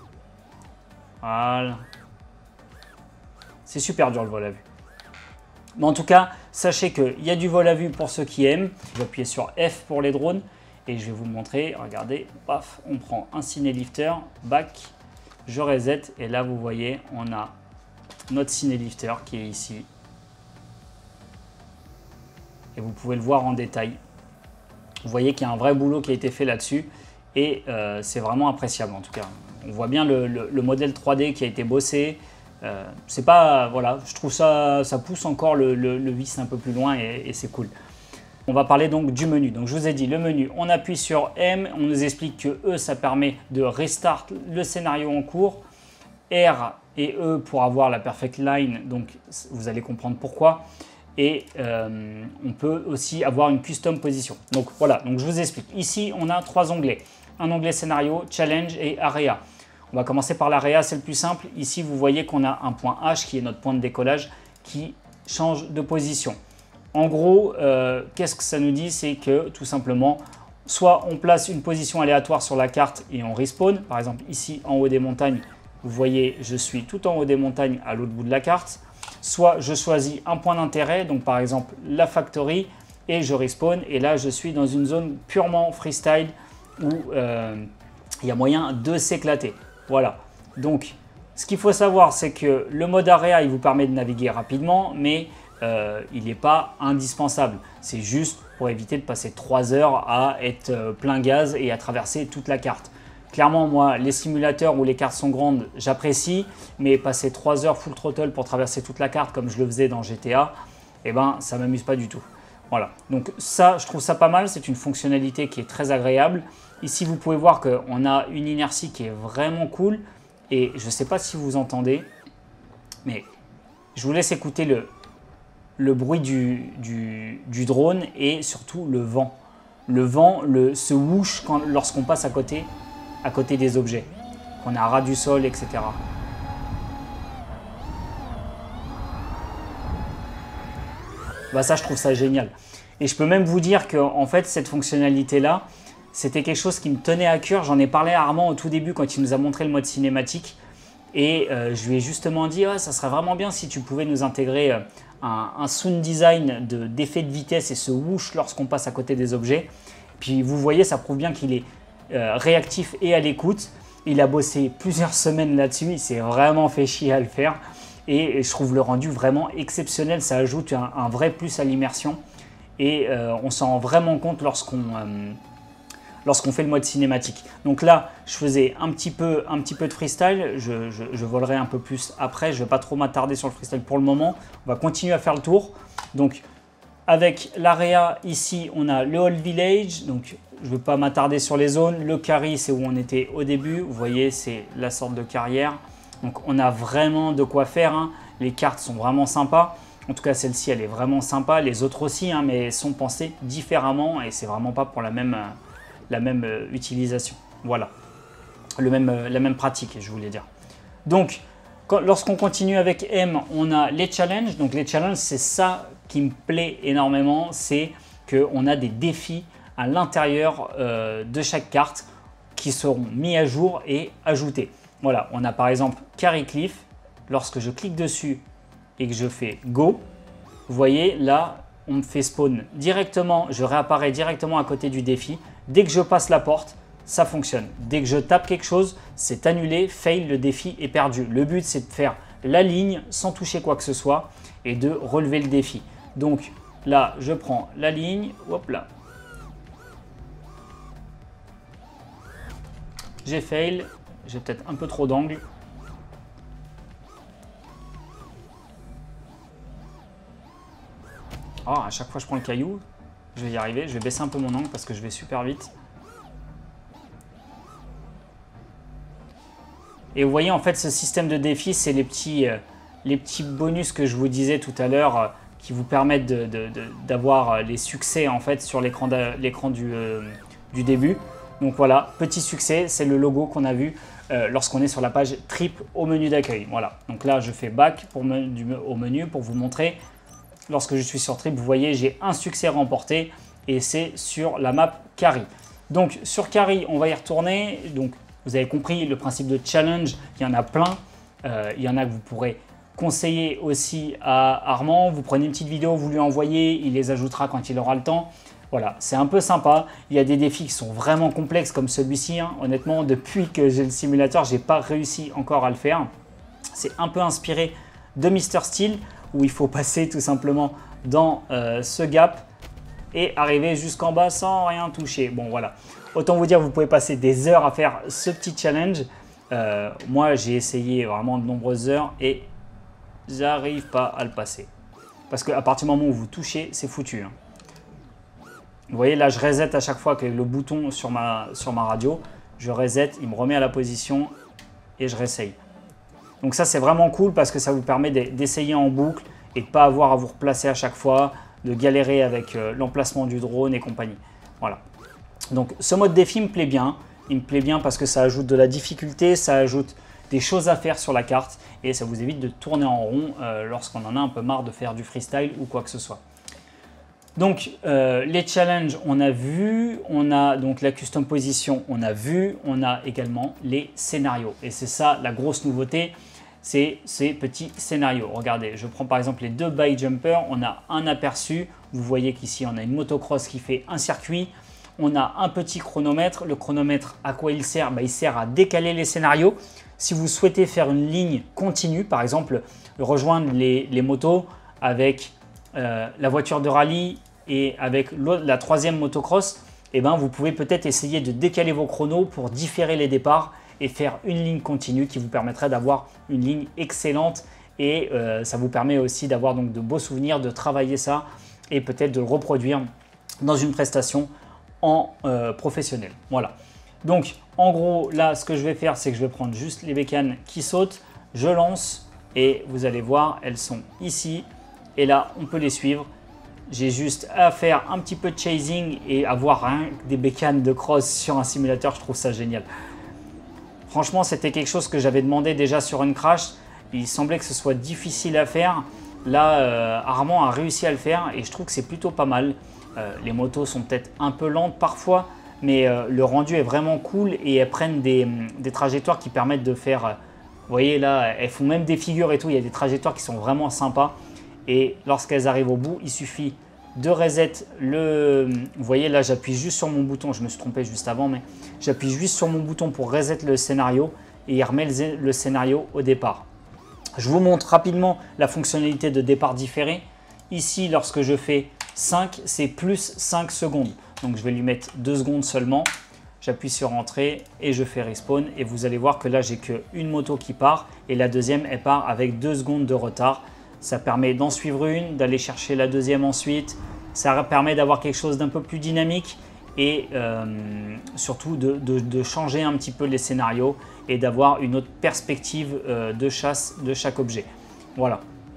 Voilà. C'est super dur le vol à vue. Mais en tout cas, sachez qu'il y a du vol à vue pour ceux qui aiment. Je vais appuyer sur F pour les drones et je vais vous montrer. Regardez, paf, on prend un Cinelifter, back, je reset et là vous voyez, on a notre Cinelifter qui est ici. Et vous pouvez le voir en détail. Vous voyez qu'il y a un vrai boulot qui a été fait là-dessus et euh, c'est vraiment appréciable en tout cas. On voit bien le, le, le modèle trois D qui a été bossé. Euh, c'est pas, voilà, je trouve ça, ça pousse encore le, le, le vis un peu plus loin et, et c'est cool. On va parler donc du menu. Donc je vous ai dit le menu, on appuie sur M, on nous explique que E ça permet de restart le scénario en cours, R et E pour avoir la perfect line, donc vous allez comprendre pourquoi. Et euh, on peut aussi avoir une custom position. Donc voilà, donc je vous explique. Ici on a trois onglets, un onglet scénario, challenge et area. On va commencer par l'area, c'est le plus simple. Ici, vous voyez qu'on a un point H qui est notre point de décollage qui change de position. En gros, euh, qu'est-ce que ça nous dit? C'est que tout simplement, soit on place une position aléatoire sur la carte et on respawn. Par exemple, ici en haut des montagnes, vous voyez, je suis tout en haut des montagnes à l'autre bout de la carte. Soit je choisis un point d'intérêt, donc par exemple la factory, et je respawn. Et là, je suis dans une zone purement freestyle où euh, il y a moyen de s'éclater. Voilà, donc ce qu'il faut savoir, c'est que le mode area, il vous permet de naviguer rapidement, mais euh, il n'est pas indispensable. C'est juste pour éviter de passer trois heures à être euh, plein gaz et à traverser toute la carte. Clairement, moi, les simulateurs où les cartes sont grandes, j'apprécie, mais passer trois heures full throttle pour traverser toute la carte comme je le faisais dans G T A, eh ben, ça ne m'amuse pas du tout. Voilà, donc ça, je trouve ça pas mal, c'est une fonctionnalité qui est très agréable. Ici, vous pouvez voir qu'on a une inertie qui est vraiment cool et je ne sais pas si vous entendez, mais je vous laisse écouter le, le bruit du, du, du drone et surtout le vent. Le vent le, se whoosh lorsqu'on passe à côté, à côté des objets, qu'on est à ras du sol, et cetera. Bah ça, je trouve ça génial. Et je peux même vous dire que en fait, cette fonctionnalité-là, c'était quelque chose qui me tenait à cœur. J'en ai parlé à Armand au tout début quand il nous a montré le mode cinématique. Et euh, je lui ai justement dit, ah, ça serait vraiment bien si tu pouvais nous intégrer euh, un, un sound design d'effet de, de vitesse et ce whoosh lorsqu'on passe à côté des objets. Puis vous voyez, ça prouve bien qu'il est euh, réactif et à l'écoute. Il a bossé plusieurs semaines là-dessus. Il s'est vraiment fait chier à le faire. Et je trouve le rendu vraiment exceptionnel, ça ajoute un, un vrai plus à l'immersion et euh, on s'en rend vraiment compte lorsqu'on euh, lorsqu'on fait le mode cinématique. Donc là, je faisais un petit peu, un petit peu de freestyle, je, je, je volerai un peu plus après, je ne vais pas trop m'attarder sur le freestyle pour le moment, on va continuer à faire le tour. Donc avec l'area ici, on a le Old Village, donc je ne vais pas m'attarder sur les zones, le carry c'est où on était au début, vous voyez c'est la sorte de carrière. Donc on a vraiment de quoi faire, hein. Les cartes sont vraiment sympas. En tout cas celle-ci elle est vraiment sympa, les autres aussi, hein, mais sont pensées différemment et c'est vraiment pas pour la même, euh, la même euh, utilisation. Voilà, le même, euh, la même pratique je voulais dire. Donc lorsqu'on continue avec M, on a les challenges. Donc les challenges c'est ça qui me plaît énormément, c'est qu'on a des défis à l'intérieur euh, de chaque carte qui seront mis à jour et ajoutés. Voilà, on a par exemple Carry Cliff. Lorsque je clique dessus et que je fais Go, vous voyez là, on me fait spawn directement, je réapparais directement à côté du défi. Dès que je passe la porte, ça fonctionne. Dès que je tape quelque chose, c'est annulé, fail, le défi est perdu. Le but, c'est de faire la ligne sans toucher quoi que ce soit et de relever le défi. Donc là, je prends la ligne, hop là. J'ai fail. J'ai peut-être un peu trop d'angle. Oh, à chaque fois je prends le caillou, je vais y arriver. Je vais baisser un peu mon angle parce que je vais super vite. Et vous voyez en fait ce système de défi, c'est les petits, euh, les petits bonus que je vous disais tout à l'heure euh, qui vous permettent d'avoir les succès en fait sur l'écran du, euh, du début. Donc voilà, petit succès, c'est le logo qu'on a vu euh, lorsqu'on est sur la page trip au menu d'accueil. Voilà, donc là je fais back pour me, du, au menu pour vous montrer. Lorsque je suis sur trip, vous voyez, j'ai un succès remporté et c'est sur la map Carry. Donc sur Carry, on va y retourner. Donc vous avez compris le principe de challenge, il y en a plein. Euh, il y en a que vous pourrez conseiller aussi à Armand. Vous prenez une petite vidéo, vous lui envoyez, il les ajoutera quand il aura le temps. Voilà, c'est un peu sympa. Il y a des défis qui sont vraiment complexes comme celui-ci. Hein. Honnêtement, depuis que j'ai le simulateur, je n'ai pas réussi encore à le faire. C'est un peu inspiré de Mister Steel où il faut passer tout simplement dans euh, ce gap et arriver jusqu'en bas sans rien toucher. Bon, voilà. Autant vous dire, vous pouvez passer des heures à faire ce petit challenge. Euh, moi, j'ai essayé vraiment de nombreuses heures et j'arrive pas à le passer. Parce qu'à partir du moment où vous touchez, c'est foutu. Hein. Vous voyez, là, je reset à chaque fois avec le bouton sur ma, sur ma radio. Je reset, il me remet à la position et je réessaye. Donc ça, c'est vraiment cool parce que ça vous permet d'essayer en boucle et de ne pas avoir à vous replacer à chaque fois, de galérer avec euh, l'emplacement du drone et compagnie. Voilà. Donc ce mode défi me plaît bien. Il me plaît bien parce que ça ajoute de la difficulté, ça ajoute des choses à faire sur la carte et ça vous évite de tourner en rond euh, lorsqu'on en a un peu marre de faire du freestyle ou quoi que ce soit. Donc euh, les challenges, on a vu, on a donc la custom position, on a vu, on a également les scénarios. Et c'est ça la grosse nouveauté, c'est ces petits scénarios. Regardez, je prends par exemple les deux bike jumpers, on a un aperçu, vous voyez qu'ici on a une motocross qui fait un circuit, on a un petit chronomètre. Le chronomètre, à quoi il sert? Bah, il sert à décaler les scénarios. Si vous souhaitez faire une ligne continue, par exemple rejoindre les, les motos avec Euh, la voiture de rallye et avec la troisième motocross, eh ben, vous pouvez peut-être essayer de décaler vos chronos pour différer les départs et faire une ligne continue qui vous permettrait d'avoir une ligne excellente et euh, ça vous permet aussi d'avoir donc de beaux souvenirs, de travailler ça et peut-être de le reproduire dans une prestation en euh, professionnel. Voilà. Donc en gros là ce que je vais faire c'est que je vais prendre juste les bécanes qui sautent, je lance et vous allez voir elles sont ici. Et là, on peut les suivre. J'ai juste à faire un petit peu de chasing et avoir hein, des bécanes de cross sur un simulateur. Je trouve ça génial. Franchement, c'était quelque chose que j'avais demandé déjà sur une crash. Il semblait que ce soit difficile à faire. Là, euh, Armand a réussi à le faire et je trouve que c'est plutôt pas mal. Euh, les motos sont peut-être un peu lentes parfois, mais euh, le rendu est vraiment cool et elles prennent des, des trajectoires qui permettent de faire... Euh, vous voyez là, elles font même des figures et tout. Il y a des trajectoires qui sont vraiment sympas. Et lorsqu'elles arrivent au bout, il suffit de reset le... Vous voyez là, j'appuie juste sur mon bouton. Je me suis trompé juste avant, mais j'appuie juste sur mon bouton pour reset le scénario et il remet le scénario au départ. Je vous montre rapidement la fonctionnalité de départ différé. Ici, lorsque je fais cinq, c'est plus cinq secondes. Donc, je vais lui mettre deux secondes seulement. J'appuie sur Entrée et je fais Respawn. Et vous allez voir que là, j'ai qu'une moto qui part et la deuxième, elle part avec deux secondes de retard. Ça permet d'en suivre une, d'aller chercher la deuxième ensuite. Ça permet d'avoir quelque chose d'un peu plus dynamique et euh, surtout de, de, de changer un petit peu les scénarios et d'avoir une autre perspective euh, de chasse de chaque objet. Voilà.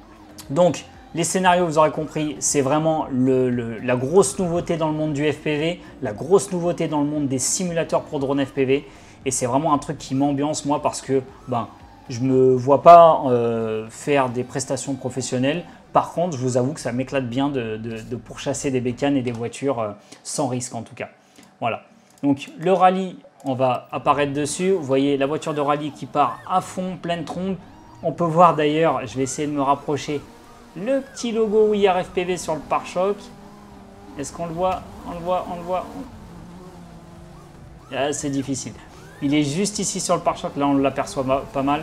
Donc, les scénarios, vous aurez compris, c'est vraiment le, le, la grosse nouveauté dans le monde du F P V, la grosse nouveauté dans le monde des simulateurs pour drone F P V. Et c'est vraiment un truc qui m'ambiance, moi, parce que... ben, je ne me vois pas euh, faire des prestations professionnelles. Par contre, je vous avoue que ça m'éclate bien de, de, de pourchasser des bécanes et des voitures euh, sans risque en tout cas. Voilà. Donc le rallye, on va apparaître dessus. Vous voyez la voiture de rallye qui part à fond, pleine trombe. On peut voir d'ailleurs, je vais essayer de me rapprocher, le petit logo I R F P V sur le pare-choc. Est-ce qu'on le voit? On le voit, on le voit. Ah, c'est difficile. Il est juste ici sur le pare-choc, là on l'aperçoit pas mal.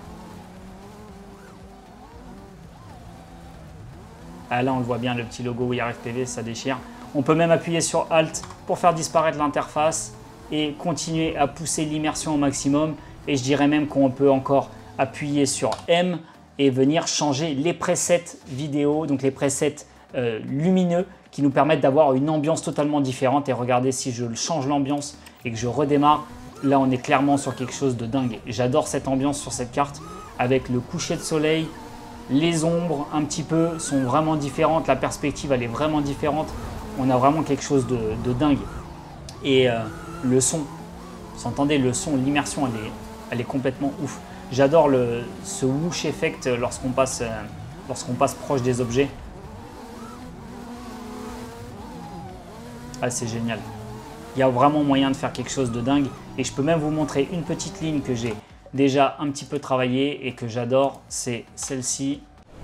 Ah, là on le voit bien, le petit logo I R F P V, ça déchire. On peut même appuyer sur Alt pour faire disparaître l'interface et continuer à pousser l'immersion au maximum. Et je dirais même qu'on peut encore appuyer sur M et venir changer les presets vidéo, donc les presets euh, lumineux qui nous permettent d'avoir une ambiance totalement différente. Et regardez, si je change l'ambiance et que je redémarre, là, on est clairement sur quelque chose de dingue. J'adore cette ambiance sur cette carte avec le coucher de soleil. Les ombres, un petit peu, sont vraiment différentes. La perspective, elle est vraiment différente. On a vraiment quelque chose de, de dingue. Et euh, le son, vous entendez le son, l'immersion, elle est, elle est complètement ouf. J'adore ce whoosh effect lorsqu'on passe, euh, lorsqu'on passe proche des objets. Ah, c'est génial. Il y a vraiment moyen de faire quelque chose de dingue. Et je peux même vous montrer une petite ligne que j'ai déjà un petit peu travaillée et que j'adore, c'est celle-ci.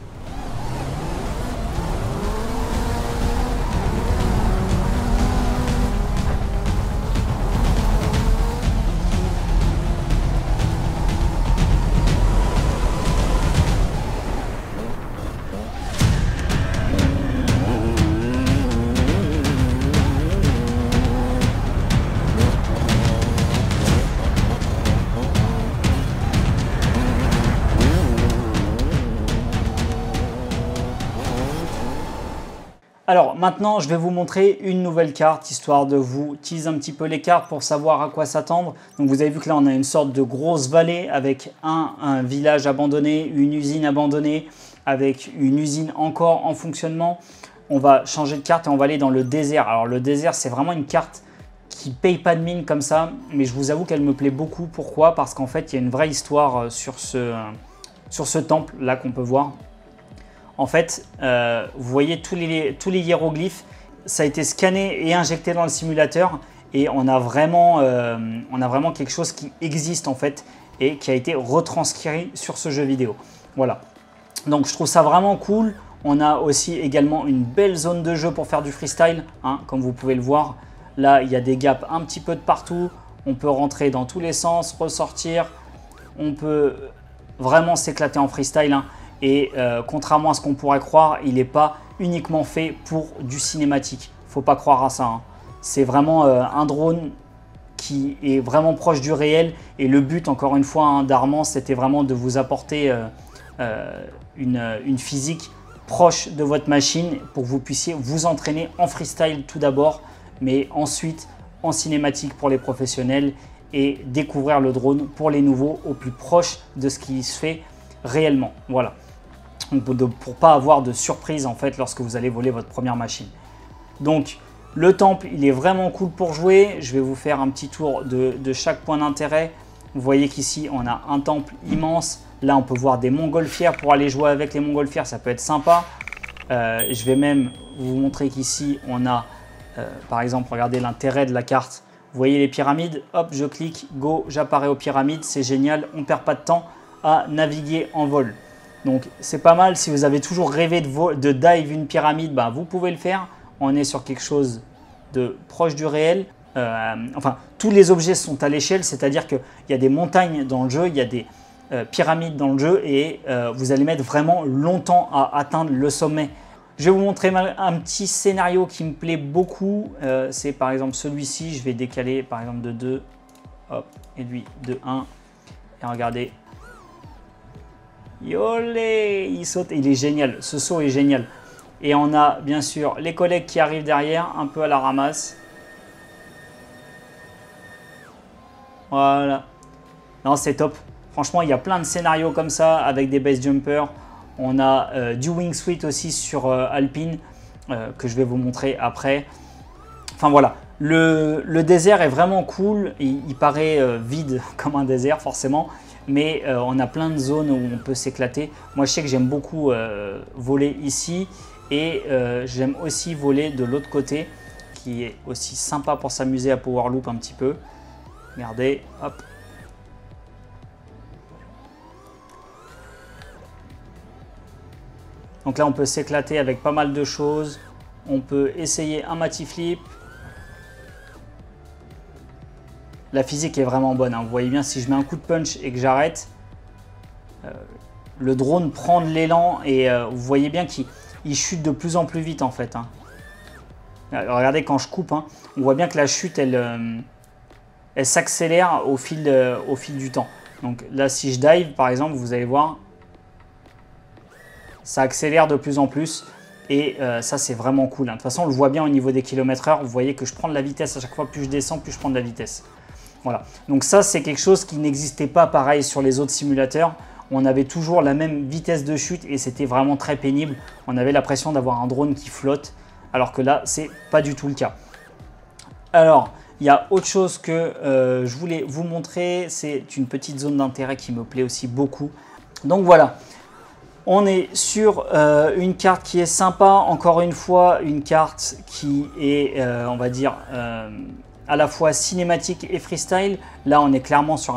Alors maintenant, je vais vous montrer une nouvelle carte, histoire de vous teaser un petit peu les cartes pour savoir à quoi s'attendre. Donc vous avez vu que là, on a une sorte de grosse vallée avec un, un village abandonné, une usine abandonnée, avec une usine encore en fonctionnement. On va changer de carte et on va aller dans le désert. Alors le désert, c'est vraiment une carte qui paye pas de mine comme ça, mais je vous avoue qu'elle me plaît beaucoup. Pourquoi? Parce qu'en fait, il y a une vraie histoire sur ce, sur ce temple là qu'on peut voir. En fait, euh, vous voyez tous les, tous les hiéroglyphes, ça a été scanné et injecté dans le simulateur et on a vraiment, euh, on a vraiment quelque chose qui existe en fait et qui a été retranscrit sur ce jeu vidéo. Voilà. Donc je trouve ça vraiment cool. On a aussi également une belle zone de jeu pour faire du freestyle, hein, comme vous pouvez le voir. Là, il y a des gaps un petit peu de partout. On peut rentrer dans tous les sens, ressortir. On peut vraiment s'éclater en freestyle, hein. Et euh, contrairement à ce qu'on pourrait croire, il n'est pas uniquement fait pour du cinématique. Il ne faut pas croire à ça, hein. C'est vraiment euh, un drone qui est vraiment proche du réel. Et le but, encore une fois, hein, d'Armand, c'était vraiment de vous apporter euh, euh, une, une physique proche de votre machine pour que vous puissiez vous entraîner en freestyle tout d'abord, mais ensuite en cinématique pour les professionnels et découvrir le drone pour les nouveaux au plus proche de ce qui se fait réellement. Voilà. Pour ne pas avoir de surprise en fait lorsque vous allez voler votre première machine. Donc le temple, il est vraiment cool pour jouer. Je vais vous faire un petit tour de, de chaque point d'intérêt. Vous voyez qu'ici on a un temple immense. Là on peut voir des montgolfières pour aller jouer avec les montgolfières, ça peut être sympa. Euh, je vais même vous montrer qu'ici on a euh, par exemple, regardez l'intérêt de la carte. Vous voyez les pyramides, hop, je clique, go, j'apparais aux pyramides, c'est génial, on ne perd pas de temps à naviguer en vol. Donc c'est pas mal, si vous avez toujours rêvé de, de dive une pyramide, bah, vous pouvez le faire. On est sur quelque chose de proche du réel. Euh, enfin, tous les objets sont à l'échelle, c'est-à-dire qu'il y a des montagnes dans le jeu, il y a des euh, pyramides dans le jeu et euh, vous allez mettre vraiment longtemps à atteindre le sommet. Je vais vous montrer un petit scénario qui me plaît beaucoup. Euh, c'est par exemple celui-ci, je vais décaler par exemple de deux, hop, et lui de un. Et regardez. Yolé, il saute, il est génial, ce saut est génial. Et on a bien sûr les collègues qui arrivent derrière, un peu à la ramasse. Voilà. Non, c'est top. Franchement, il y a plein de scénarios comme ça avec des base jumpers. On a euh, du wingsuit aussi sur euh, Alpine euh, que je vais vous montrer après. Enfin voilà, le, le désert est vraiment cool. Il, il paraît euh, vide comme un désert forcément. Mais euh, on a plein de zones où on peut s'éclater. Moi, je sais que j'aime beaucoup euh, voler ici et euh, j'aime aussi voler de l'autre côté, qui est aussi sympa pour s'amuser à power loop un petit peu. Regardez, hop. Donc là, on peut s'éclater avec pas mal de choses. On peut essayer un matiflip. La physique est vraiment bonne, hein. Vous voyez bien, si je mets un coup de punch et que j'arrête, euh, le drone prend de l'élan et euh, vous voyez bien qu'il chute de plus en plus vite en fait, hein. Alors, regardez quand je coupe, hein, on voit bien que la chute, elle, euh, elle s'accélère au fil, euh, au fil du temps. Donc là, si je dive par exemple, vous allez voir, ça accélère de plus en plus. Et euh, ça, c'est vraiment cool, hein. De toute façon, on le voit bien au niveau des kilomètres heure. Vous voyez que je prends de la vitesse à chaque fois. Plus je descends, plus je prends de la vitesse. Voilà. Donc ça, c'est quelque chose qui n'existait pas pareil sur les autres simulateurs. On avait toujours la même vitesse de chute et c'était vraiment très pénible. On avait l'impression d'avoir un drone qui flotte, alors que là, c'est pas du tout le cas. Alors, il y a autre chose que euh, je voulais vous montrer. C'est une petite zone d'intérêt qui me plaît aussi beaucoup. Donc voilà. On est sur euh, une carte qui est sympa, encore une fois, une carte qui est, euh, on va dire, euh, à la fois cinématique et freestyle. Là, on est clairement sur un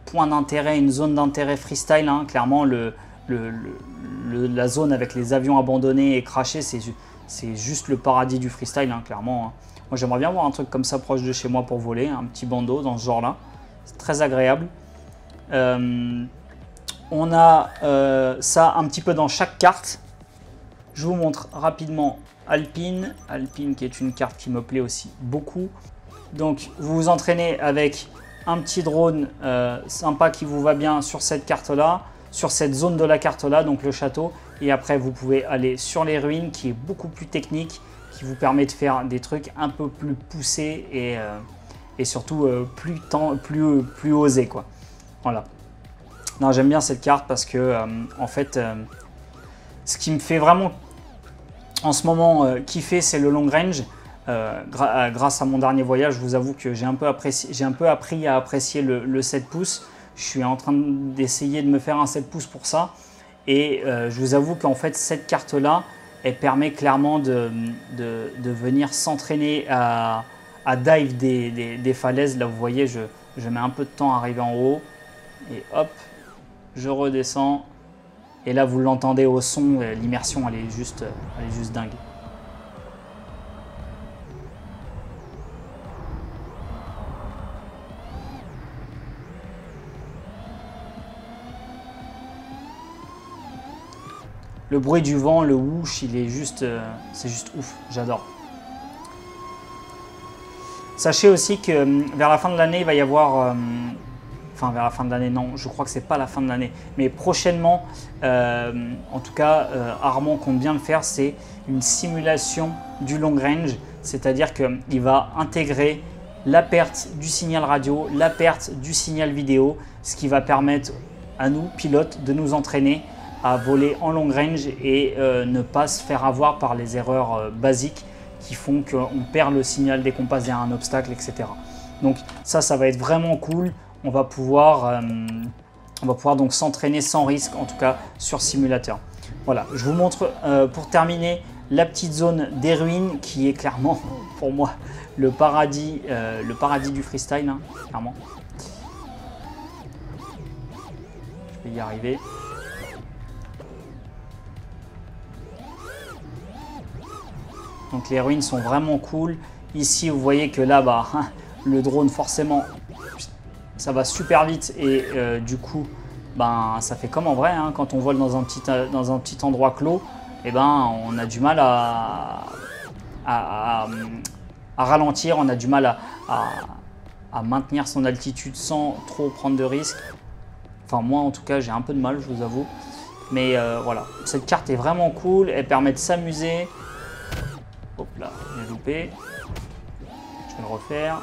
point d'intérêt, une zone d'intérêt freestyle. Hein. Clairement, le, le, le, le, la zone avec les avions abandonnés et crachés, c'est juste le paradis du freestyle, hein, clairement. Hein. Moi, j'aimerais bien voir un truc comme ça proche de chez moi pour voler, un petit bandeau dans ce genre-là. C'est très agréable. Euh, on a euh, ça un petit peu dans chaque carte. Je vous montre rapidement Alpine. Alpine qui est une carte qui me plaît aussi beaucoup. Donc, vous vous entraînez avec un petit drone euh, sympa qui vous va bien sur cette carte-là, sur cette zone de la carte-là, donc le château. Et après, vous pouvez aller sur les ruines qui est beaucoup plus technique, qui vous permet de faire des trucs un peu plus poussés et, euh, et surtout euh, plus, temps, plus, euh, plus osés, quoi. Voilà. Non, j'aime bien cette carte parce que, euh, en fait, euh, ce qui me fait vraiment, en ce moment, euh, kiffer, c'est le long range. Euh, gra grâce à mon dernier voyage, je vous avoue que j'ai un peu apprécié, j'ai un peu appris à apprécier le, le sept pouces. Je suis en train d'essayer de me faire un sept pouces pour ça. Et euh, je vous avoue qu'en fait, cette carte-là, elle permet clairement de, de, de venir s'entraîner à, à dive des, des, des falaises. Là, vous voyez, je, je mets un peu de temps à arriver en haut. Et hop, je redescends. Et là, vous l'entendez au son, l'immersion, elle est juste, elle est juste dingue. Le bruit du vent, le whoosh, il est juste, euh, c'est juste ouf, j'adore. Sachez aussi que euh, vers la fin de l'année, il va y avoir, euh, enfin vers la fin de l'année, non, je crois que c'est pas la fin de l'année, mais prochainement, euh, en tout cas, euh, Armand compte bien le faire, c'est une simulation du long range, c'est-à-dire qu'il va intégrer la perte du signal radio, la perte du signal vidéo, ce qui va permettre à nous, pilotes, de nous entraîner à voler en long range et euh, ne pas se faire avoir par les erreurs euh, basiques qui font qu'on perd le signal dès qu'on passe derrière un obstacle, et cetera. Donc ça, ça va être vraiment cool. On va pouvoir, euh, on va pouvoir donc s'entraîner sans risque, en tout cas sur simulateur. Voilà, je vous montre euh, pour terminer la petite zone des ruines qui est clairement pour moi le paradis, euh, le paradis du freestyle, hein, clairement. Je vais y arriver. Donc les ruines sont vraiment cool. Ici, vous voyez que là, bah, le drone, forcément, ça va super vite. Et euh, du coup, ben, ça fait comme en vrai. Hein, quand on vole dans un petit, dans un petit endroit clos, et ben, on a du mal à, à, à, à ralentir. On a du mal à, à, à maintenir son altitude sans trop prendre de risques. Enfin, moi, en tout cas, j'ai un peu de mal, je vous avoue. Mais euh, voilà, cette carte est vraiment cool. Elle permet de s'amuser. Hop là, j'ai loupé. Je vais le refaire.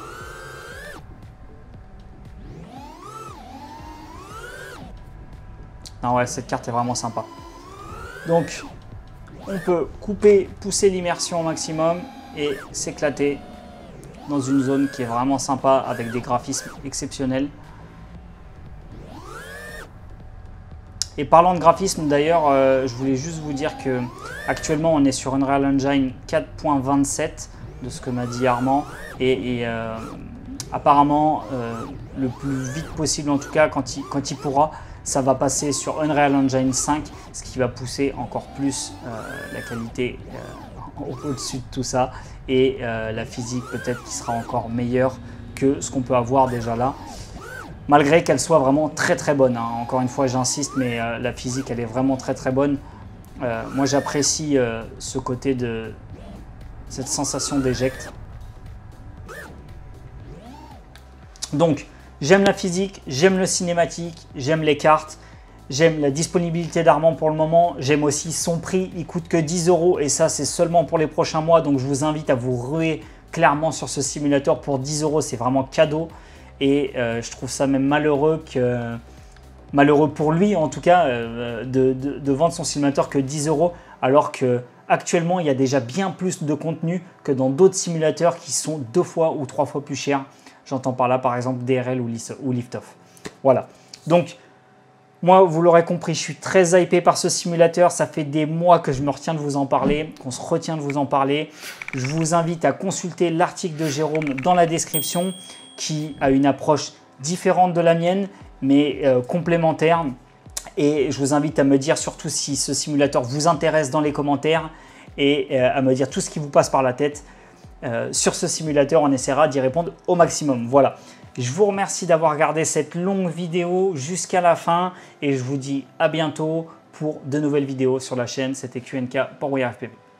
Non ouais, cette carte est vraiment sympa. Donc, on peut couper, pousser l'immersion au maximum et s'éclater dans une zone qui est vraiment sympa avec des graphismes exceptionnels. Et parlant de graphisme d'ailleurs, euh, je voulais juste vous dire que actuellement on est sur Unreal Engine quatre point vingt-sept de ce que m'a dit Armand et, et euh, apparemment euh, le plus vite possible, en tout cas quand il, quand il pourra, ça va passer sur Unreal Engine cinq, ce qui va pousser encore plus euh, la qualité euh, au-dessus de tout ça et euh, la physique peut-être qui sera encore meilleure que ce qu'on peut avoir déjà là. Malgré qu'elle soit vraiment très très bonne, hein. Encore une fois j'insiste, mais euh, la physique elle est vraiment très très bonne. Euh, moi j'apprécie euh, ce côté de cette sensation d'éjecte. Donc j'aime la physique, j'aime le cinématique, j'aime les cartes, j'aime la disponibilité d'Armand pour le moment, j'aime aussi son prix, il coûte que dix euros et ça c'est seulement pour les prochains mois, donc je vous invite à vous ruer clairement sur ce simulateur pour dix euros, c'est vraiment cadeau. Et euh, je trouve ça même malheureux, que, malheureux pour lui en tout cas euh, de, de, de vendre son simulateur que dix euros alors qu'actuellement il y a déjà bien plus de contenu que dans d'autres simulateurs qui sont deux fois ou trois fois plus chers. J'entends par là par exemple D R L ou, ou Liftoff. Voilà, donc moi vous l'aurez compris, je suis très hypé par ce simulateur. Ça fait des mois que je me retiens de vous en parler, qu'on se retient de vous en parler. Je vous invite à consulter l'article de Jérôme dans la description, qui a une approche différente de la mienne. mais euh, complémentaires. Et je vous invite à me dire surtout si ce simulateur vous intéresse dans les commentaires et euh, à me dire tout ce qui vous passe par la tête. Euh, sur ce simulateur, on essaiera d'y répondre au maximum. Voilà. Je vous remercie d'avoir regardé cette longue vidéo jusqu'à la fin et je vous dis à bientôt pour de nouvelles vidéos sur la chaîne. C'était Q N K pour W R F P V.